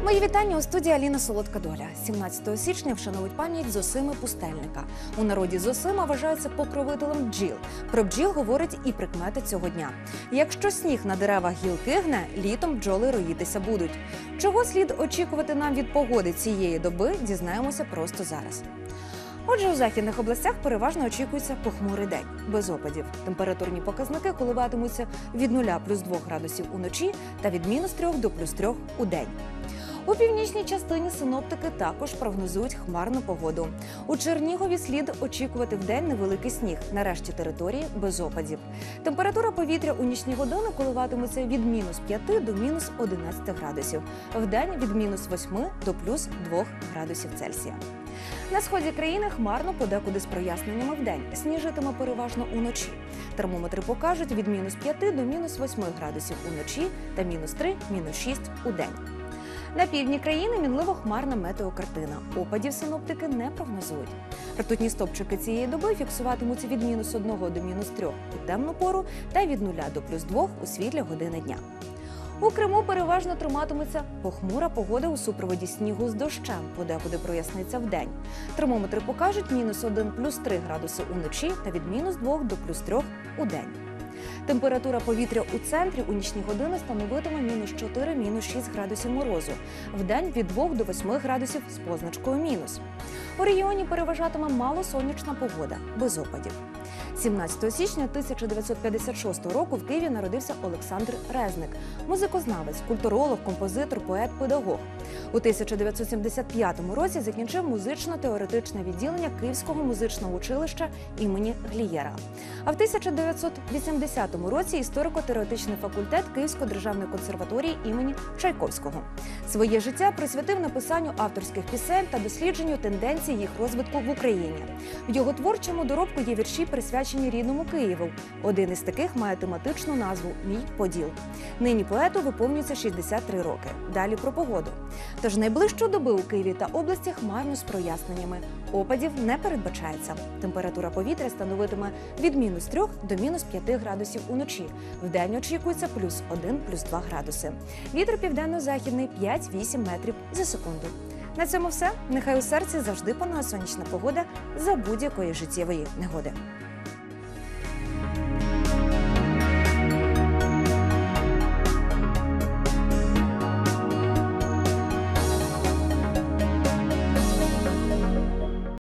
Мої вітання у студії Аліна Солодка-Доля. 17 січня вшановують пам'ять Зосими Пустельника. У народі Зосима вважається покровителем бджіл. Про бджіл говорить і прикмети цього дня. Якщо сніг на деревах гілки гне, літом бджоли роїтися будуть. Чого слід очікувати нам від погоди цієї доби, дізнаємося просто зараз. Отже, у західних областях переважно очікується похмурий день, без опадів. Температурні показники коливатимуться від 0 плюс 2 градусів уночі та від мінус 3 до плюс 3 у день. У північній частині синоптики також прогнозують хмарну погоду. У Чернігові слід очікувати вдень невеликий сніг, на решті території без опадів. Температура повітря у нічні години коливатиметься від мінус 5 до мінус 11 градусів. Вдень від мінус 8 до плюс 2 градусів Цельсія. На сході країни хмарно, подекуди з проясненнями вдень. Сніжитиме переважно уночі. Термометри покажуть від мінус 5 до мінус 8 градусів уночі та мінус 3, мінус 6 у день. На півдні країни мінливо хмарна метеокартина. Опадів синоптики не прогнозують. Ртутні стовпчики цієї доби фіксуватимуться від мінус 1 до мінус 3 у темну пору та від 0 до плюс 2 у світлі години дня. У Криму переважно триматиметься похмура погода у супроводі снігу з дощем, подекуди проясниться вдень. Термометри покажуть мінус 1 плюс 3 градуси уночі та від мінус 2 до плюс 3 у день. Температура повітря у центрі у нічні години становитиме мінус 4, мінус 6 градусів морозу. Вдень від 2 до 8 градусів з позначкою мінус. У регіоні переважатиме малосонячна погода, без опадів. 17 січня 1956 року в Києві народився Олександр Резник – музикознавець, культуролог, композитор, поет, педагог. У 1975 році закінчив музично-теоретичне відділення Київського музичного училища імені Глієра. А в 1980 році історико-теоретичний факультет Київської державної консерваторії імені Чайковського. Своє життя присвятив написанню авторських пісень та дослідженню тенденцій їх розвитку в Україні. В його творчому доробку є вірші, присвячені рідному Києву. Один із таких має тематичну назву «Мій Поділ». Нині поету виповнюється 63 роки. Далі про погоду. Тож найближчу добу у Києві та області хмарно з проясненнями. Опадів не передбачається. Температура повітря становитиме від мінус 3 до мінус 5 градусів уночі. Вдень очікується плюс 1, плюс 2 градуси. Вітер південно-західний 5-8 метрів за секунду. На цьому все. Нехай у серці завжди панує сонячна погода за будь-якої життєвої негоди.